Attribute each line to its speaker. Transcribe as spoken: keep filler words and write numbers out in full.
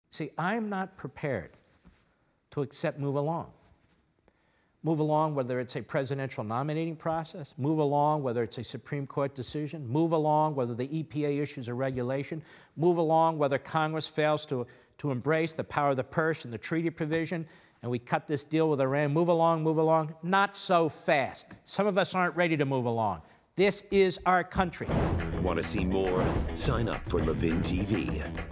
Speaker 1: See, I'm not prepared to accept move along. Move along whether it's a presidential nominating process, move along whether it's a Supreme Court decision, move along whether the E P A issues a regulation, move along whether Congress fails to, to embrace the power of the purse and the treaty provision, and we cut this deal with Iran. Move along, move along. Not so fast. Some of us aren't ready to move along. This is our country.
Speaker 2: Want to see more? Sign up for Levin T V.